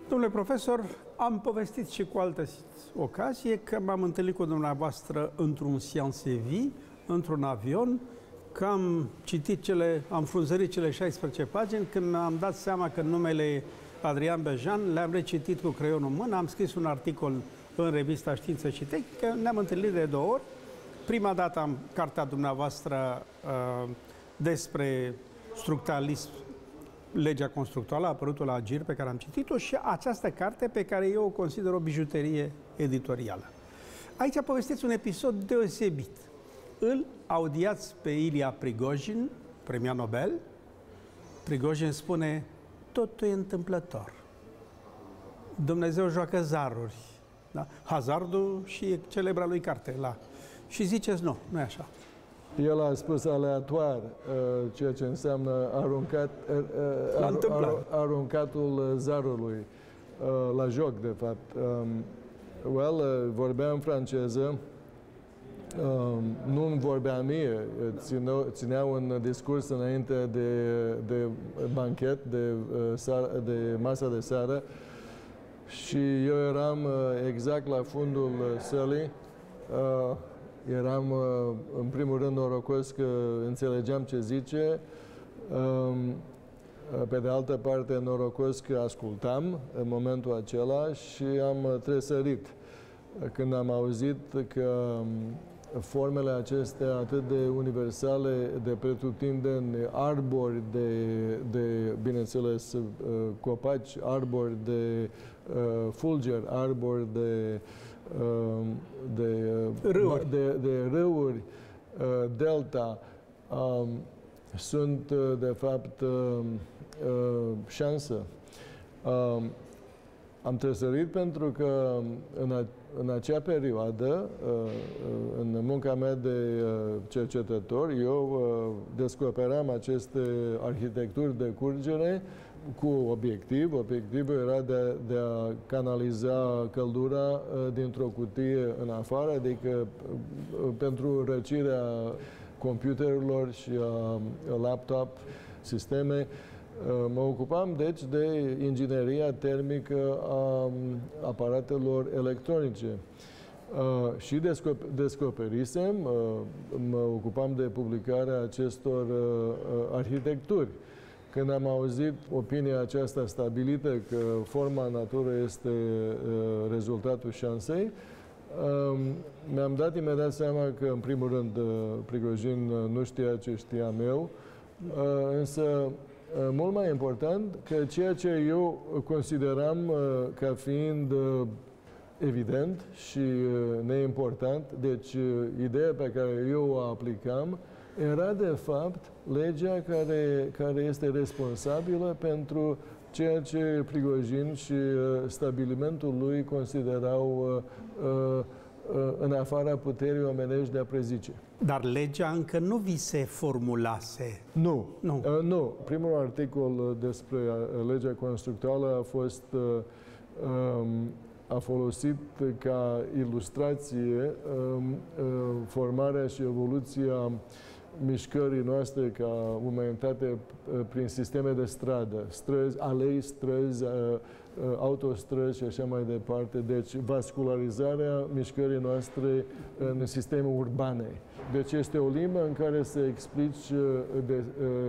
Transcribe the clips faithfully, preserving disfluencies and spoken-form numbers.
Domnule profesor, am povestit și cu altă ocazie că m-am întâlnit cu dumneavoastră într-un Sciences et Vie, într-un avion, că am citit cele, am frunzărit cele șaisprezece pagini, când mi-am dat seama că numele Adrian Bejan le-am recitit cu creionul în mână, am scris un articol în revista Știință și Tehnică, ne-am întâlnit de două ori. Prima dată am cartea dumneavoastră uh, despre structuralism, legea constructuală, a apărut la Agir, pe care am citit-o, și această carte pe care eu o consider o bijuterie editorială. Aici povestiți un episod deosebit. Îl audiați pe Ilya Prigojin, premiat Nobel. Prigojin spune: totul e întâmplător. Dumnezeu joacă zaruri. Da? Hazardul și celebra lui carte. La. Și ziceți, nu, nu e așa. El a spus aleator, ceea ce înseamnă aruncat, ar, ar, aruncatul zarului, la joc, de fapt. Well, vorbeam franceză, nu îmi vorbea mie, ținea un discurs înainte de, de banchet, de, de masa de seară, și eu eram exact la fundul sălii. Eram, în primul rând, norocos că înțelegeam ce zice, pe de altă parte, norocos că ascultam în momentul acela și am tresărit când am auzit că formele acestea atât de universale, de pretutindeni, arbori de, de, bineînțeles, copaci, arbori de fulger, arbori de de râuri, de, de râuri delta, sunt, de fapt, șansă. Am tresărit pentru că în, a, în acea perioadă, în munca mea de cercetător, eu descoperam aceste arhitecturi de curgere cu obiectiv. Obiectivul era de, de a canaliza căldura dintr-o cutie în afară, adică pentru răcirea computerilor și a laptop, sisteme. Mă ocupam, deci, de ingineria termică a aparatelor electronice. Uh, și descop descoperisem, uh, mă ocupam de publicarea acestor uh, arhitecturi. Când am auzit opinia aceasta stabilită că forma natură este uh, rezultatul șansei, uh, mi-am dat imediat seama că, în primul rând, uh, Prigojin nu știa ce știam eu, uh, însă mult mai important, că ceea ce eu consideram uh, ca fiind uh, evident și uh, neimportant, deci uh, ideea pe care eu o aplicam, era de fapt legea care, care este responsabilă pentru ceea ce Prigojin și uh, stabilimentul lui considerau uh, uh, în afara puterii omenești de a prezice. Dar legea încă nu vi se formulase. Nu. Nu. Uh, nu. Primul articol despre legea constructuală a fost uh, a folosit ca ilustrație uh, formarea și evoluția mișcării noastre ca umanitate prin sisteme de stradă, străzi, alei, străzi, autostrăzi și așa mai departe. Deci, vascularizarea mișcării noastre în sisteme urbane. Deci este o limbă în care se explici de,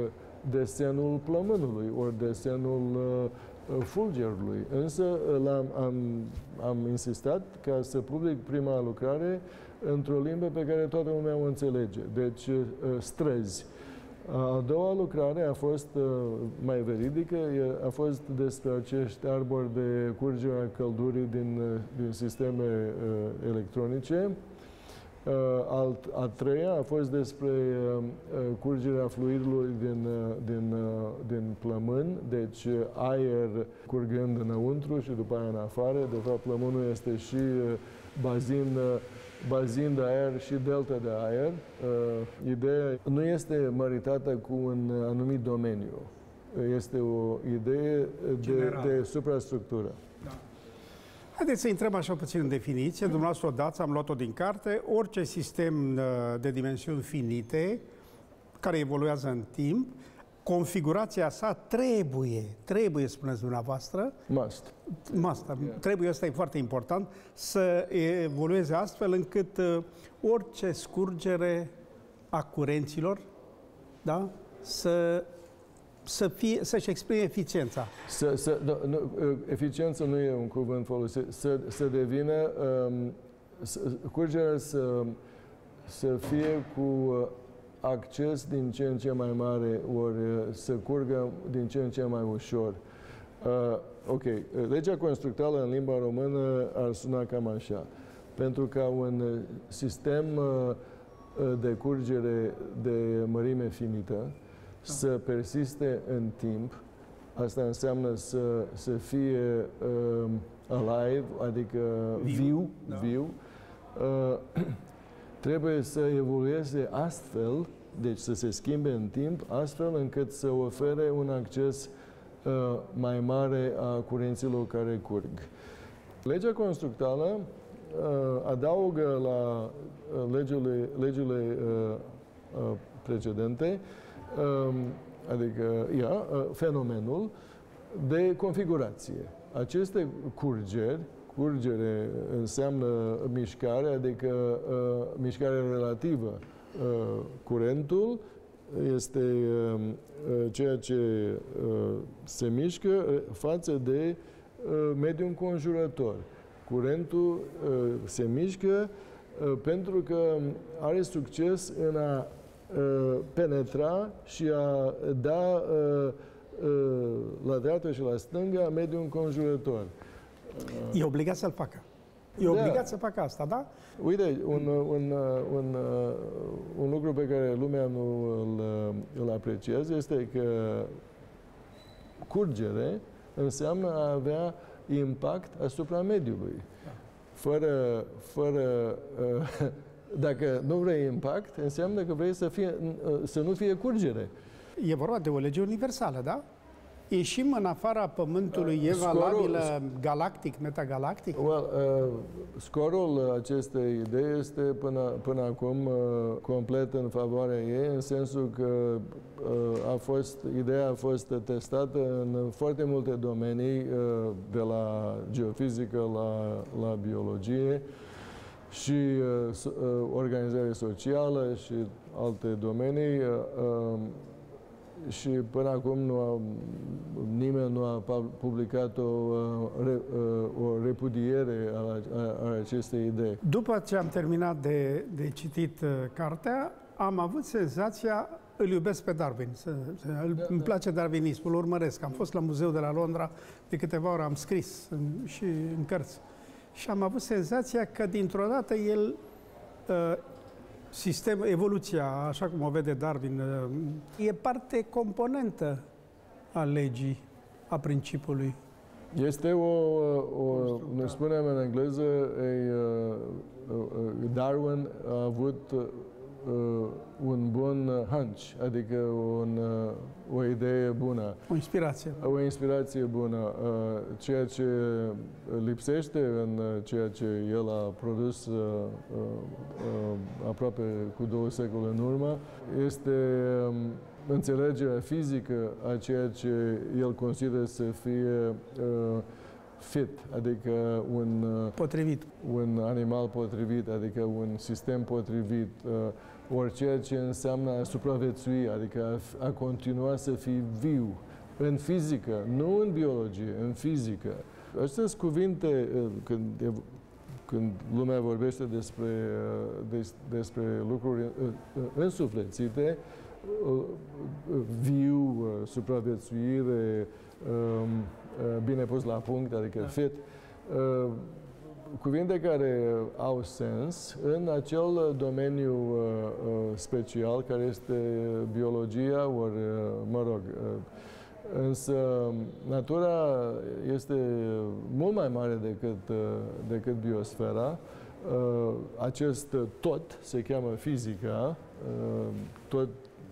desenul plămânului, ori desenul fulgerului. Însă am, am, am insistat ca să public prima lucrare într-o limbă pe care toată lumea o înțelege. Deci, străzi. A doua lucrare a fost mai veridică, a fost despre acești arbori de curgere a căldurii din, din sisteme electronice. Alt, a treia a fost despre curgerea fluidului din, din, din plămân, deci aer curgând înăuntru și după aia în afară. De fapt, plămânul este și bazin, bazin de aer și delta de aer. Ideea nu este măritată cu un anumit domeniu. Este o idee de, de suprastructură. Da. Haideți să intrăm așa puțin în definiție. Dumneavoastră o dați, am luat-o din carte. Orice sistem de dimensiuni finite, care evoluează în timp, configurația sa trebuie, trebuie, spuneți dumneavoastră, Must. must, yeah. trebuie, ăsta e foarte important, să evolueze astfel încât uh, orice scurgere a curenților, da, să să fie, să-și exprime eficiența. Să, să, nu, nu, eficiență nu e un cuvânt folosit. Să, să devină, um, să, curgerea să, să fie cu acces din ce în ce mai mare, ori să curgă din ce în ce mai ușor. Uh, ok, legea constructală în limba română ar suna cam așa. Pentru ca un sistem uh, de curgere de mărime finită să persiste în timp, asta înseamnă să, să fie uh, alive, adică viu, viu, da. viu uh, trebuie să evolueze astfel, deci să se schimbe în timp, astfel încât să ofere un acces uh, mai mare a curenților care curg. Legea constructală uh, adaugă la uh, legile, legile uh, uh, precedente, uh, adică ia, uh, fenomenul de configurație. Aceste curgeri, curgere înseamnă mișcare, adică uh, mișcare relativă. Uh, curentul este uh, ceea ce uh, se mișcă față de uh, mediul înconjurător. Curentul uh, se mișcă uh, pentru că are succes în a uh, penetra și a da uh, uh, la dreapta și la stânga mediul înconjurător. E obligat să-l facă. E da. obligat să facă asta, da? Uite, un, un, un, un lucru pe care lumea nu îl, îl apreciază este că curgere înseamnă a avea impact asupra mediului. Da. Fără, fără, dacă nu vrei impact, înseamnă că vrei să, fie, să nu fie curgere. E vorba de o lege universală, da? Ieșim în afara Pământului, e valabilă galactic, metagalactic? Well, uh, scorul acestei idei este până, până acum uh, complet în favoarea ei, în sensul că uh, a fost, ideea a fost testată în foarte multe domenii, uh, de la geofizică la, la biologie și uh, uh, organizare socială și alte domenii. Uh, și până acum nu a, nimeni nu a publicat o, o repudiere a, a, a acestei idei. După ce am terminat de, de citit uh, cartea, am avut senzația, îl iubesc pe Darwin, să, să, îl, da, îmi da. place darwinismul, îl urmăresc. Am fost la muzeul de la Londra, de câteva ori am scris în, și în cărți. Și am avut senzația că dintr-o dată el uh, Sistem, evoluția, așa cum o vede Darwin, e parte componentă a legii, a principiului. Este o, o ne spunem în engleză, a, Darwin a avut uh, un bun hunch, adică un, uh, o idee bună. O inspirație. O inspirație bună. Uh, ceea ce lipsește în ceea ce el a produs uh, uh, aproape cu două secole în urmă este um, înțelegerea fizică a ceea ce el consideră să fie uh, fit, adică un, potrivit. un animal potrivit, adică un sistem potrivit, uh, ori ceea ce înseamnă a supraviețui, adică a, a continua să fii viu în fizică, nu în biologie, în fizică. Aceste sunt cuvinte, uh, când, când lumea vorbește despre, uh, des, despre lucruri uh, însuflețite, uh, viu, uh, supraviețuire, um, bine pus la punct, adică da. fit, uh, cuvinte care au sens în acel domeniu uh, special care este biologia, ori, uh, mă rog, uh, însă natura este mult mai mare decât, uh, decât biosfera. Uh, acest tot se cheamă fizica, uh, tot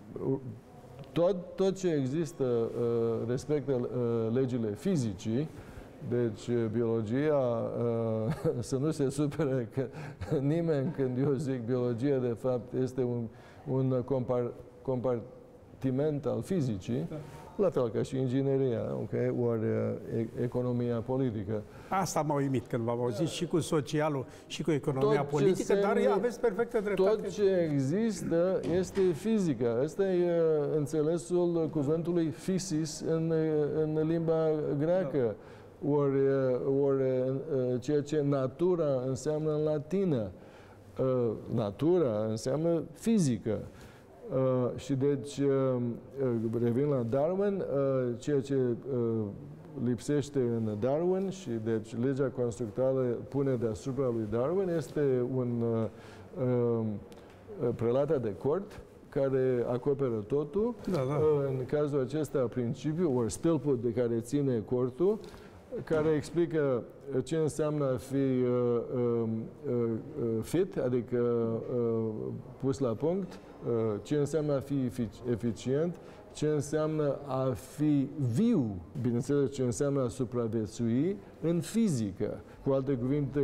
Tot, tot ce există uh, respectă uh, legile fizicii, deci biologia, uh, să nu se supere că nimeni când eu zic biologia, de fapt, este un, un compar, compar, compartiment al fizicii, da. La fel ca și ingineria, okay? Ori economia politică. Asta m-a uimit când v-am auzit și cu socialul și cu economia tot politică, dar aveți perfectă dreptate. Tot ce există este fizică. Ăsta e înțelesul cuvântului physis în, în limba greacă. Da. Ori, ori ceea ce natura înseamnă în latină. Natura înseamnă fizică. Uh, și deci, uh, revin la Darwin, uh, ceea ce uh, lipsește în Darwin și deci legea constructală pune deasupra lui Darwin este un uh, uh, prelata de cort care acoperă totul. Da, da. Uh, în cazul acesta, principiul, ori stâlpul de care ține cortul, care explică ce înseamnă a fi uh, uh, uh, fit, adică uh, pus la punct, ce înseamnă a fi eficient, ce înseamnă a fi viu, bineînțeles ce înseamnă a supraviețui în fizică. Cu alte cuvinte,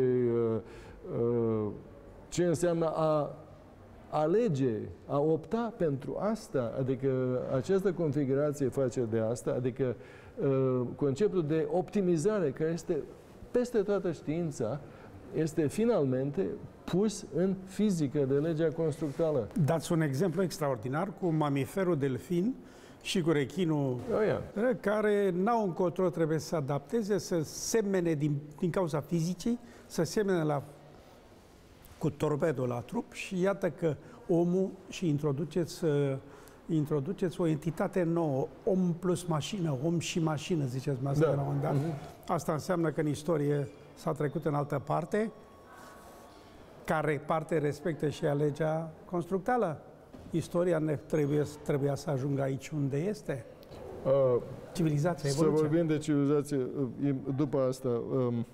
ce înseamnă a alege, a opta pentru asta, adică această configurație face de asta, adică conceptul de optimizare care este peste toată știința, este finalmente pus în fizică de legea constructală. Dați un exemplu extraordinar cu mamiferul delfin și cu rechinul, oh, yeah. care n-au încotro, trebuie să se adapteze, să semene din, din cauza fizicii, să semene la, cu torpedul la trup și iată că omul și introduceți, introduceți o entitate nouă, om plus mașină, om și mașină, ziceți mai da. La un moment dat. Uh-huh. Asta înseamnă că în istorie s-a trecut în altă parte, care parte respectă și a legea constructală. Istoria ne trebuie, trebuia să ajungă aici unde este. Uh, civilizația, evoluția. Să vorbim de civilizație după asta, um,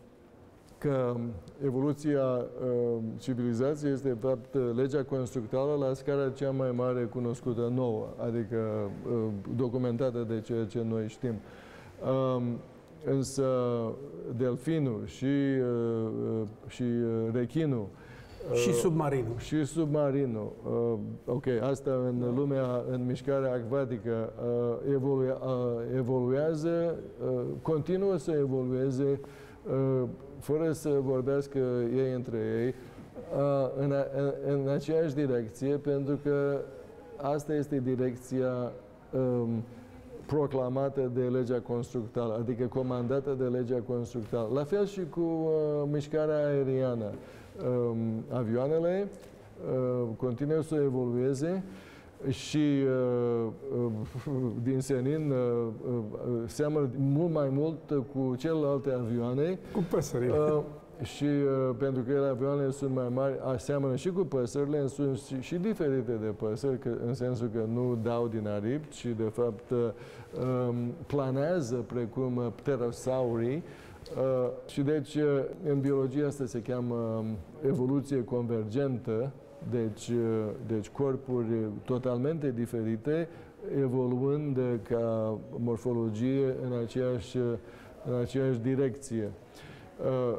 că evoluția um, civilizației este, de fapt, legea constructală la scara cea mai mare cunoscută nouă, adică um, documentată de ceea ce noi știm. Um, însă delfinul și, uh, și rechinul și submarinul. Și submarinul. Uh, ok, asta în lumea, în mișcarea acvatică, uh, evolu uh, evoluează, uh, continuă să evolueze, uh, fără să vorbească ei între ei, uh, în, a, în, în aceeași direcție, pentru că asta este direcția um, proclamată de legea constructală, adică comandată de legea constructală. La fel și cu uh, mișcarea aeriană. Um, avioanele uh, continuă să evolueze și uh, uh, din senin uh, uh, seamănă mult mai mult cu celelalte avioane. Cu păsările. Uh, și uh, pentru că ele avioanele sunt mai mari, aseamănă și cu păsările, sunt și, și diferite de păsări, că, în sensul că nu dau din aripi, ci de fapt uh, um, planează precum pterosaurii. Uh, și deci, uh, în biologie asta se cheamă um, evoluție convergentă, deci, uh, deci corpuri totalmente diferite, evoluând ca morfologie în aceeași, în aceeași direcție. Uh,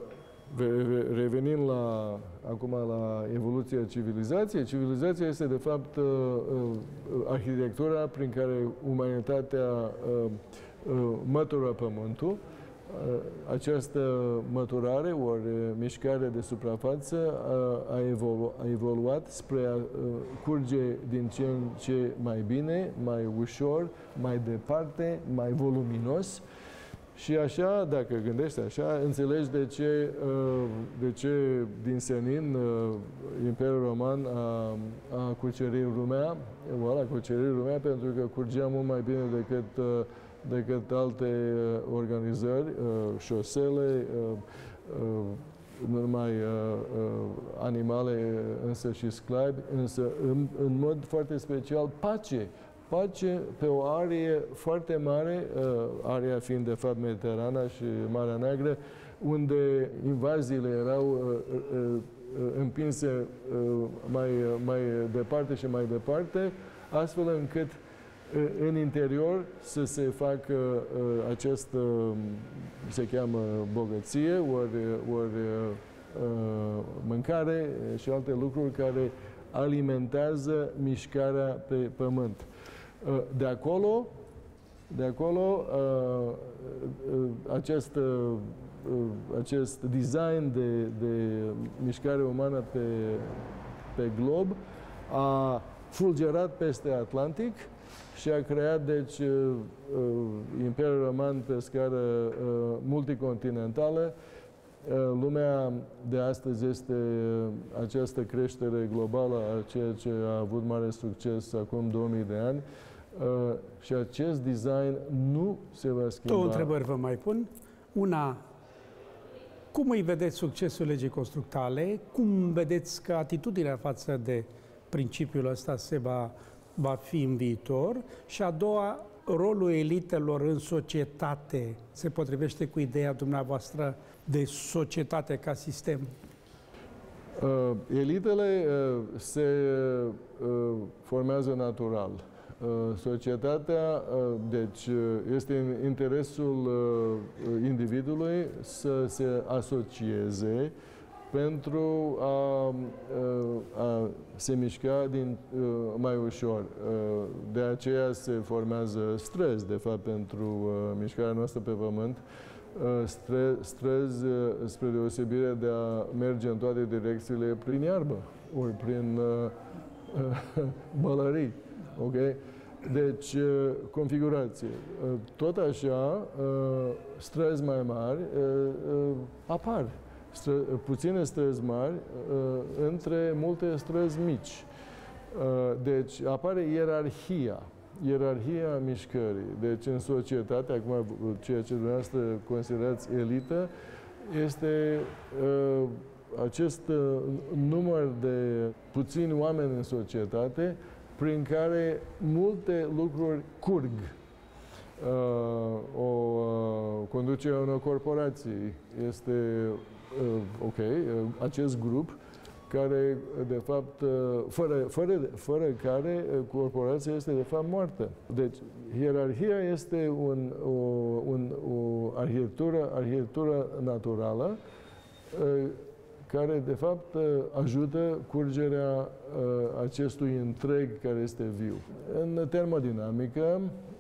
Revenind la, acum la evoluția civilizației, civilizația este de fapt uh, uh, arhitectura prin care umanitatea uh, uh, mătură Pământul. Această măturare, ori mișcare de suprafață, a, evolu a evoluat spre a curge din ce în ce mai bine, mai ușor, mai departe, mai voluminos. Și așa, dacă gândești așa, înțelegi de ce, de ce din senin Imperiul Roman a, a cucerit lumea, a cucerit lumea pentru că curgea mult mai bine decât decât alte uh, organizări, uh, șosele, uh, uh, nu numai uh, uh, animale, însă și sclavi, însă în, în mod foarte special pace. Pace pe o arie foarte mare, uh, aria fiind de fapt Mediterana și Marea Neagră, unde invaziile erau uh, uh, împinse uh, mai, mai departe și mai departe, astfel încât în interior să se facă uh, această, se cheamă bogăție, ori, ori uh, mâncare și alte lucruri care alimentează mișcarea pe pământ. De acolo, de acolo acest, acest design de, de mișcare umană pe, pe glob a fulgerat peste Atlantic și a creat, deci, Imperiul Roman pe scară multicontinentală. Lumea de astăzi este această creștere globală a ceea ce a avut mare succes acum două mii de ani și acest design nu se va schimba. Două întrebări vă mai pun. Una, cum îi vedeți succesul legii constructale? Cum vedeți că atitudinea față de principiul ăsta se va, va fi în viitor? Și a doua, rolul elitelor în societate se potrivește cu ideea dumneavoastră de societate ca sistem? Uh, elitele uh, se uh, formează natural. Uh, societatea, uh, deci, uh, este în interesul uh, individului să se asocieze pentru a, uh, a se mișca din, uh, mai ușor. Uh, de aceea se formează străzi, de fapt, pentru uh, mișcarea noastră pe pământ. Stră, străzi spre deosebire de a merge în toate direcțiile prin iarbă ori prin uh, uh, bălării. Okay? Deci, uh, configurație. Uh, tot așa, uh, străzi mai mari uh, uh, apar. Stră, puține străzi mari uh, între multe străzi mici. Uh, deci, apare ierarhia. Ierarhia mișcării. Deci, în societate, acum, ceea ce dumneavoastră considerați elită, este uh, acest uh, număr de puțini oameni în societate prin care multe lucruri curg. Uh, o uh, conducerea unor corporații este, uh, ok, uh, acest grup care, de fapt, fără, fără, fără care corporația este, de fapt, moartă. Deci, ierarhia este un, o, un, o arhitectură, arhitectură naturală care, de fapt, ajută curgerea acestui întreg care este viu. În termodinamică,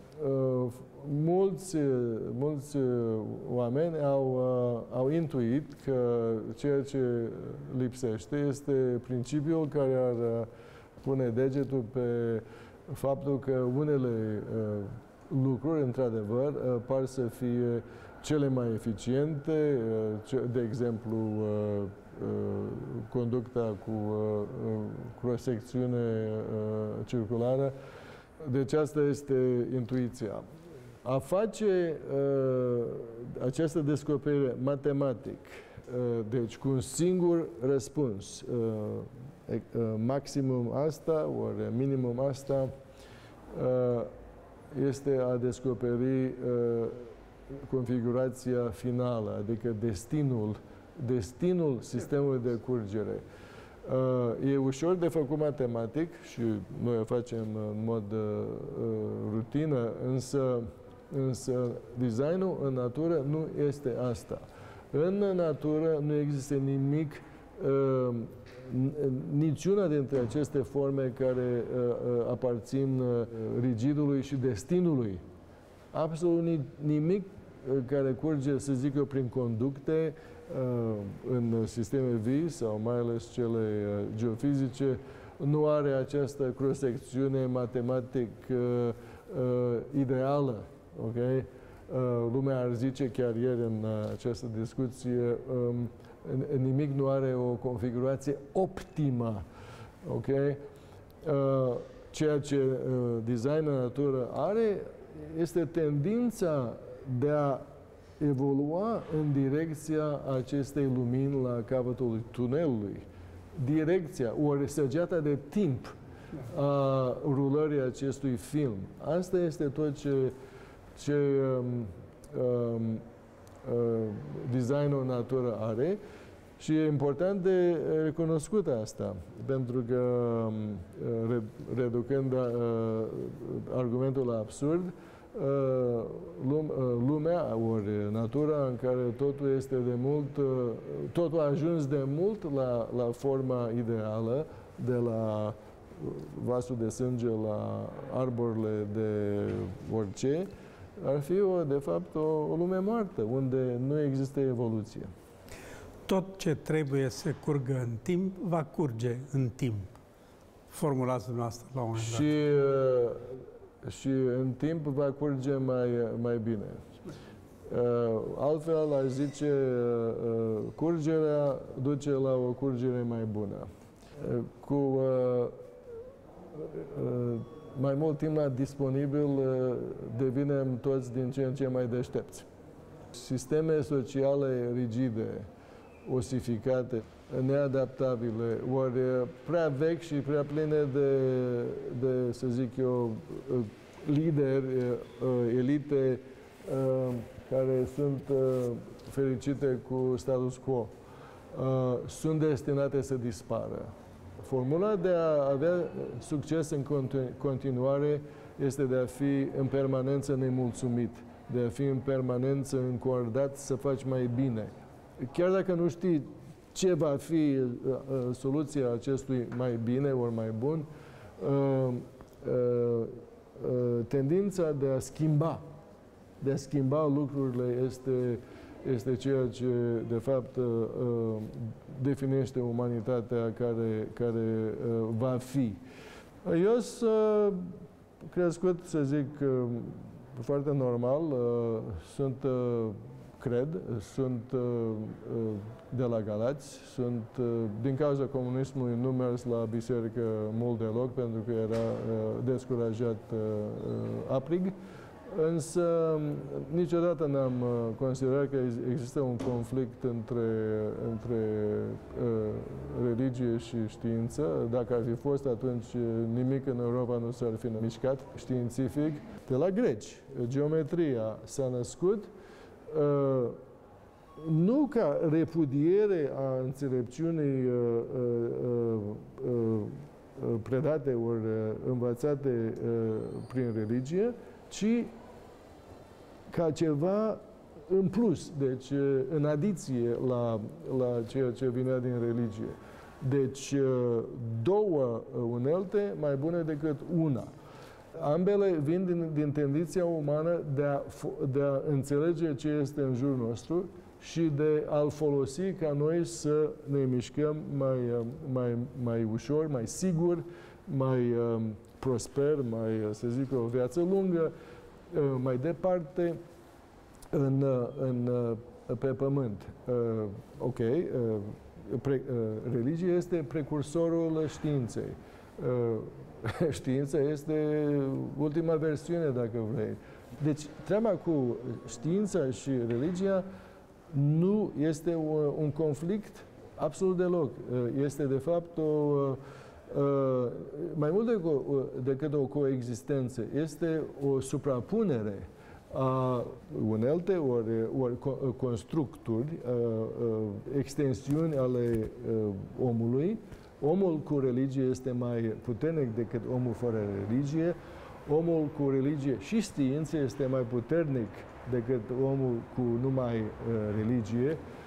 mulți, mulți oameni au, au intuit că ceea ce lipsește este principiul care ar pune degetul pe faptul că unele lucruri, într-adevăr, par să fie cele mai eficiente, de exemplu, conducta cu cross-secțiune circulară. Deci asta este intuiția. A face uh, această descoperire matematic, uh, deci cu un singur răspuns, uh, uh, maximum asta, ori minimum asta, uh, este a descoperi uh, configurația finală, adică destinul, destinul sistemului de curgere. Uh, e ușor de făcut matematic și noi o facem în mod uh, rutină, însă Însă designul în natură nu este asta. În natură nu există nimic, uh, niciuna dintre aceste forme care uh, aparțin uh, rigidului și destinului. Absolut nimic care curge, să zic eu, prin conducte uh, în sisteme vii sau mai ales cele uh, geofizice, nu are această cross-secțiune matematic uh, uh, ideală. Okay? Uh, lumea ar zice, chiar ieri în uh, această discuție, um, nimic nu are o configurație optimă. Okay? Uh, ceea ce uh, design în natură are este tendința de a evolua în direcția acestei lumini la capătul tunelului. Direcția, ori săgeata de timp a rulării acestui film. Asta este tot ce ce um, um, uh, designul în natură are și e important de recunoscut asta, pentru că, uh, reducând uh, argumentul la absurd, uh, lum, uh, lumea, ori natura în care totul este de mult, uh, totul a ajuns de mult la, la forma ideală, de la vasul de sânge la arborile de orice, ar fi, o, de fapt, o, o lume moartă, unde nu există evoluție. Tot ce trebuie să curgă în timp, va curge în timp. Formulați dumneavoastră la un moment dat. Și, și în timp va curge mai, mai bine. Altfel, aș zice, curgerea duce la o curgere mai bună. Cu mai mult timp la disponibil, devinem toți din ce în ce mai deștepți. Sisteme sociale rigide, osificate, neadaptabile, ori prea vechi și prea pline de, de, să zic eu, lideri, elite, care sunt fericite cu status quo, sunt destinate să dispară. Formula de a avea succes în continuare este de a fi în permanență nemulțumit, de a fi în permanență încordat să faci mai bine. Chiar dacă nu știi ce va fi uh, soluția acestui mai bine ori mai bun, uh, uh, uh, tendința de a schimba, de a schimba lucrurile este, este ceea ce, de fapt, uh, uh, definește umanitatea care, care uh, va fi. Eu sunt crescut, să zic, uh, foarte normal, uh, sunt uh, cred, sunt uh, de la Galați, sunt, uh, din cauza comunismului, nu mers la biserică mult deloc, pentru că era uh, descurajat uh, aprig, însă niciodată n-am uh, considerat că există un conflict între, între uh, religie și știință. Dacă ar fi fost, atunci nimic în Europa nu s-ar fi mișcat științific. De la greci, geometria s-a născut Uh, nu ca repudiere a înțelepciunii uh, uh, uh, uh, predate ori uh, învățate uh, prin religie, ci ca ceva în plus, deci uh, în adiție la, la ceea ce vinea din religie. Deci uh, două unelte mai bune decât una. Ambele vin din, din tendința umană de a, de a înțelege ce este în jurul nostru și de a-l folosi ca noi să ne mișcăm mai, mai, mai ușor, mai sigur, mai um, prosper, mai, să zic, o viață lungă, uh, mai departe în, în, pe pământ. Uh, ok, uh, pre, uh, religia este precursorul științei. Uh, Știința este ultima versiune, dacă vrei. Deci, treaba cu știința și religia nu este un conflict absolut deloc. Este, de fapt, o, mai mult decât o coexistență. Este o suprapunere a unelte ori, ori constructuri, extensiuni ale omului. Omul cu religie este mai puternic decât omul fără religie. Omul cu religie și știință este mai puternic decât omul cu numai uh, religie.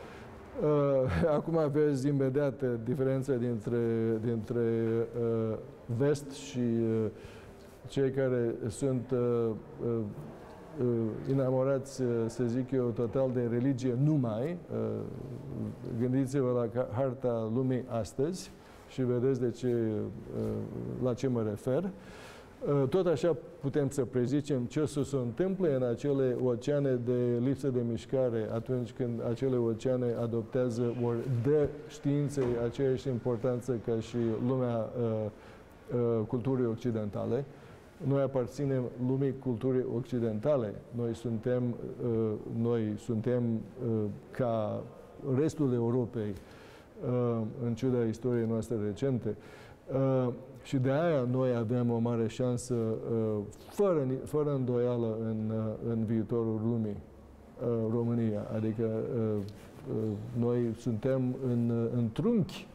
Uh, acum vezi imediat diferența dintre, dintre uh, vest și uh, cei care sunt uh, uh, enamorați, uh, să zic eu, total de religie numai. Uh, gândiți-vă la harta lumii astăzi și vedeți de ce, la ce mă refer. Tot așa putem să prezicem ce să se întâmple în acele oceane de lipsă de mișcare atunci când acele oceane adoptează ori dă științei aceeași importanță ca și lumea culturii occidentale. Noi aparținem lumii culturii occidentale. Noi suntem, noi suntem ca restul Europei, în ciuda istoriei noastre recente. Și de aia noi avem o mare șansă, fără, fără îndoială, în, în viitorul lumii, România. Adică noi suntem în, în trunchi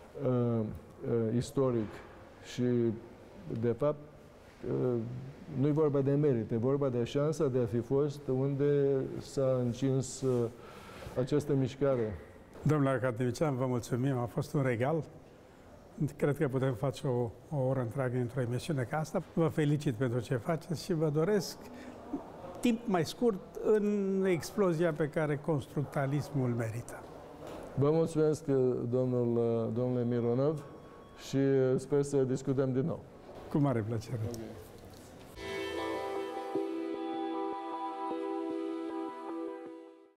istoric și, de fapt, nu e vorba de merit, e vorba de șansa de a fi fost unde s-a încins această mișcare. Domnule academician, vă mulțumim, a fost un regal. Cred că putem face o, o oră întreagă într-o emisiune ca asta. Vă felicit pentru ce faceți și vă doresc timp mai scurt în explozia pe care constructalismul merită. Vă mulțumesc, domnul, domnule Mironov, și sper să discutăm din nou. Cu mare plăcere. Okay.